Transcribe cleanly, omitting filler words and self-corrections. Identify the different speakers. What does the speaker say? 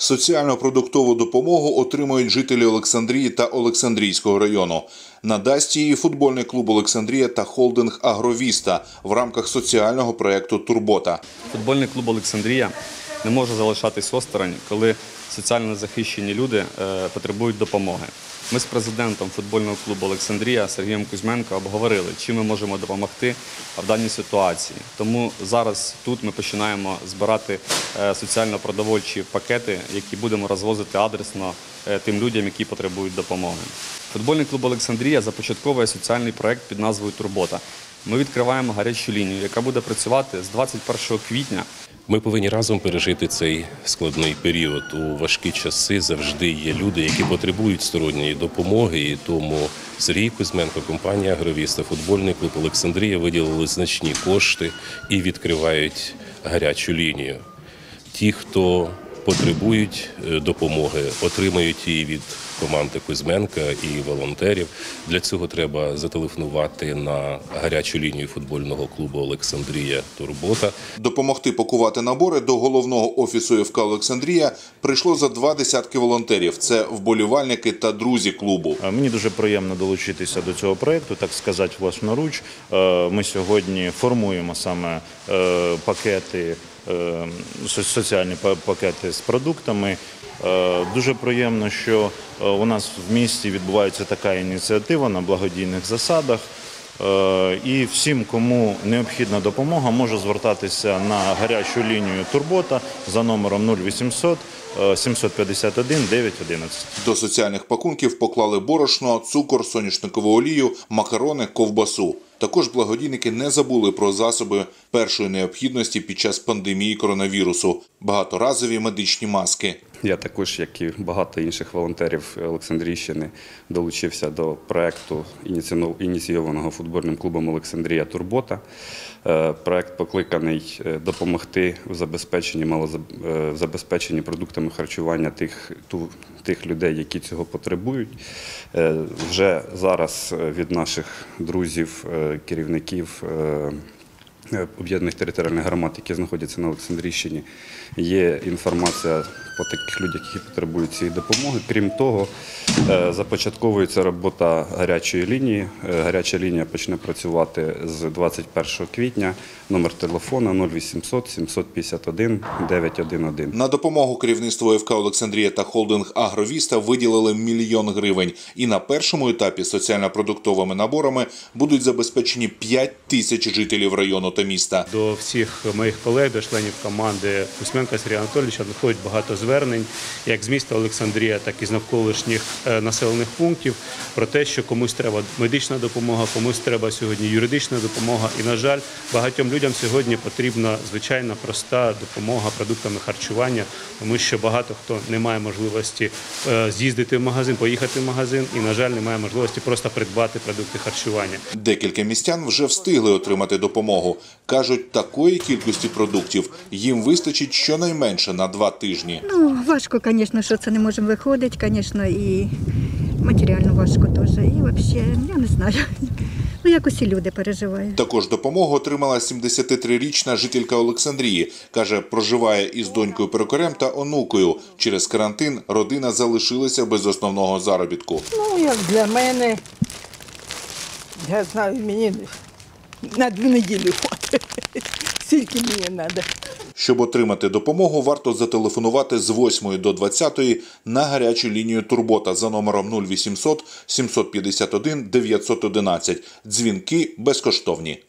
Speaker 1: Соціально-продуктову допомогу отримують жителі Олександрії та Олександрійського району. Надасть її футбольний клуб «Олександрія» та холдинг «Агровіста» в рамках соціального проєкту «Турбота».
Speaker 2: Футбольний клуб «Олександрія» не може залишатись осторонь, коли соціально незахищені люди потребують допомоги. Ми з президентом футбольного клубу «Олександрія» Сергієм Кузьменко обговорили, чим ми можемо допомогти в даній ситуації. Тому зараз тут ми починаємо збирати соціально-продовольчі пакети, які будемо розвозити адресно тим людям, які потребують допомоги. Футбольний клуб «Олександрія» започатковує соціальний проєкт під назвою «Турбота». Ми відкриваємо гарячу лінію, яка буде працювати з 21 квітня.
Speaker 3: Ми повинні разом пережити цей складний період. У важкі часи завжди є люди, які потребують сторонньої допомоги. І тому Сергій Кузьменко, компанія «Агровіста», футбольний клуб «Олександрія» виділили значні кошти і відкривають гарячу лінію. Ті, хто потребують допомоги, отримають її від команди Кузьменка і волонтерів. Для цього треба зателефонувати на гарячу лінію футбольного клубу «Олександрія» «Турбота».
Speaker 1: Допомогти пакувати набори до головного офісу ФК «Олександрія» прийшло за 20 волонтерів. Це вболівальники та друзі клубу.
Speaker 4: Мені дуже приємно долучитися до цього проєкту, так сказати, власноруч. Ми сьогодні формуємо саме пакети, соціальні пакети з продуктами. Дуже приємно, що у нас в місті відбувається така ініціатива на благодійних засадах. І всім, кому необхідна допомога, може звертатися на гарячу лінію «Турбота» за номером 0800 751 911.
Speaker 1: До соціальних пакунків поклали борошно, цукор, соняшникову олію, макарони, ковбасу. Також благодійники не забули про засоби першої необхідності під час пандемії коронавірусу – багаторазові медичні маски.
Speaker 5: Я також, як і багато інших волонтерів Олександрійщини, долучився до проєкту, ініційованого футбольним клубом «Олександрія» «Турбота». Проєкт покликаний допомогти в забезпеченні продуктами харчування тих людей, які цього потребують. Вже зараз від наших друзів, керівників об'єднаних територіальних громад, які знаходяться на Олександрійщині, є інформація по таких людях, які потребують цієї допомоги. Крім того, започатковується робота гарячої лінії. Гаряча лінія почне працювати з 21 квітня. Номер телефону 0800 751 911.
Speaker 1: На допомогу керівництву ФК «Олександрія» та холдинг «Агровіста» виділили 1 мільйон гривень. І на першому етапі соціально-продуктовими наборами будуть забезпечені 5 тисяч жителів району та міста.
Speaker 6: До всіх моїх колег, до членів команди Кузьменка Сергія Анатолійовича надходить багато звернень, як з міста Олександрія, так і з навколишніх населених пунктів, про те, що комусь треба медична допомога, комусь треба сьогодні юридична допомога. І, на жаль, багатьом людям сьогодні потрібна звичайна проста допомога продуктами харчування, тому що багато хто не має можливості з'їздити в магазин, поїхати в магазин і, на жаль, не має можливості просто придбати продукти харчування.
Speaker 1: Декілька містян вже встигли отримати допомогу. Кажуть, такої кількості продуктів їм вистачить щонайменше на 2 тижні.
Speaker 7: Важко, звісно, що це не можемо виходити, звісно, і матеріально важко теж. І взагалі, я не знаю, як усі люди переживають.
Speaker 1: Також допомогу отримала 73-річна жителька Олександрії. Каже, проживає із донькою-перукарем та онукою. Через карантин родина залишилася без основного заробітку.
Speaker 8: Як для мене, я знаю, мені на 2 неділі хватить. Скільки мені треба.
Speaker 1: Щоб отримати допомогу, варто зателефонувати з 8 до 20 на гарячу лінію «Турбота» за номером 0800 751 911. Дзвінки безкоштовні.